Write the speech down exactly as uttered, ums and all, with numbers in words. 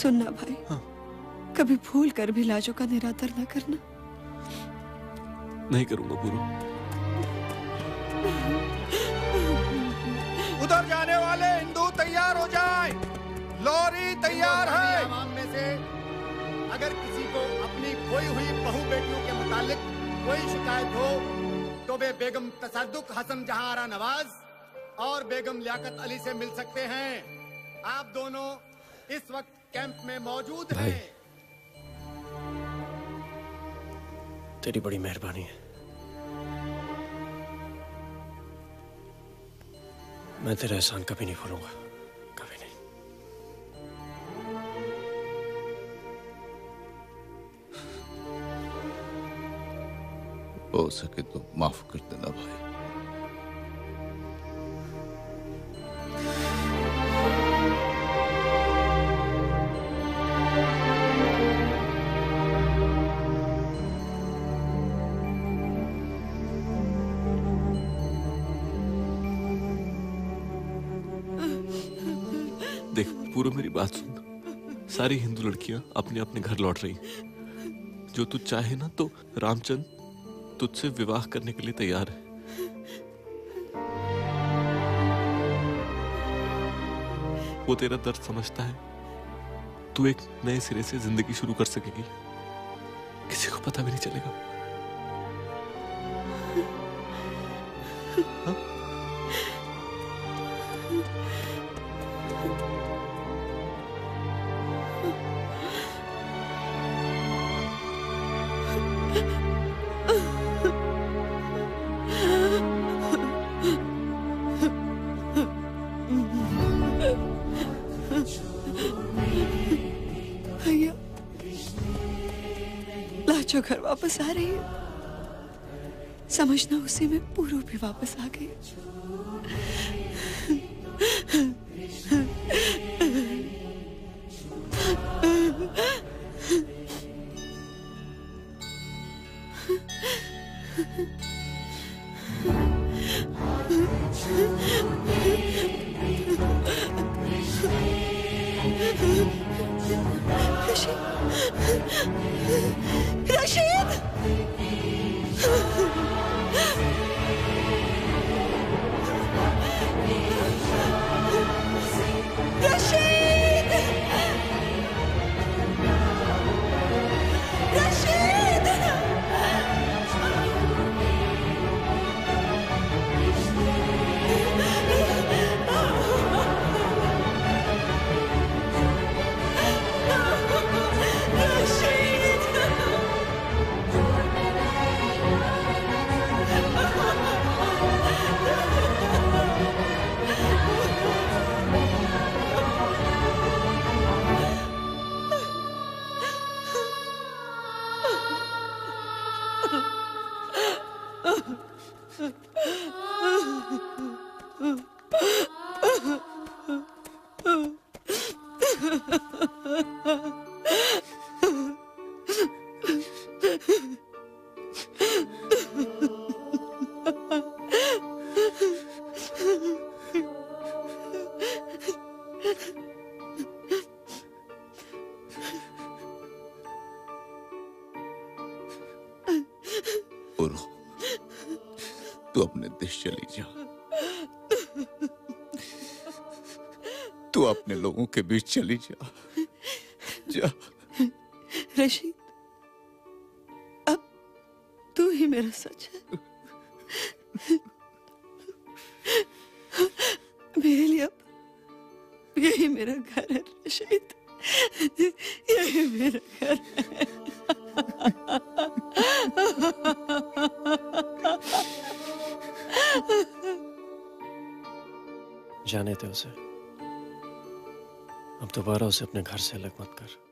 सुनना भाई, हाँ। कभी भूल कर भी लाजों का निरादर न करना। नहीं करूंगा पूरू। उधर जाने वाले हिंदू तैयार हो जाए, लॉरी तैयार है। में से अगर किसी को अपनी खोई हुई बहू बेटियों के मुतालिक कोई शिकायत हो तो वे बेगम तसद्दुक हसन जहां आरा नवाज और बेगम लियाकत अली से मिल सकते हैं। आप दोनों इस वक्त कैंप में मौजूद हैं। तेरी बड़ी मेहरबानी है। मैं तेरा एहसान कभी नहीं भूलूंगा, कभी नहीं। हो सके तो माफ कर देना भाई। देख पूरा मेरी बात सुन। सारी हिंदू लड़कियां अपने अपने घर लौट रही। जो तू चाहे ना तो रामचंद्र तुझसे विवाह करने के लिए तैयार है। वो तेरा दर्द समझता है। तू एक नए सिरे से जिंदगी शुरू कर सकेगी, किसी को पता भी नहीं चलेगा। हाँ? भैया, लाजो घर वापस आ रही है। समझना उसी में पूरू भी वापस आ गई। रशीद, रशीद, रशीद, तू अपने देश चली जा। तू अपने लोगों के बीच चली जा। जा। रशीद, अब तू ही मेरा सच है। मेरे लिए अब यही मेरा घर है रशीद, यही मेरा घर है। जाने दे उसे। अब दोबारा उसे अपने घर से अलग मत कर।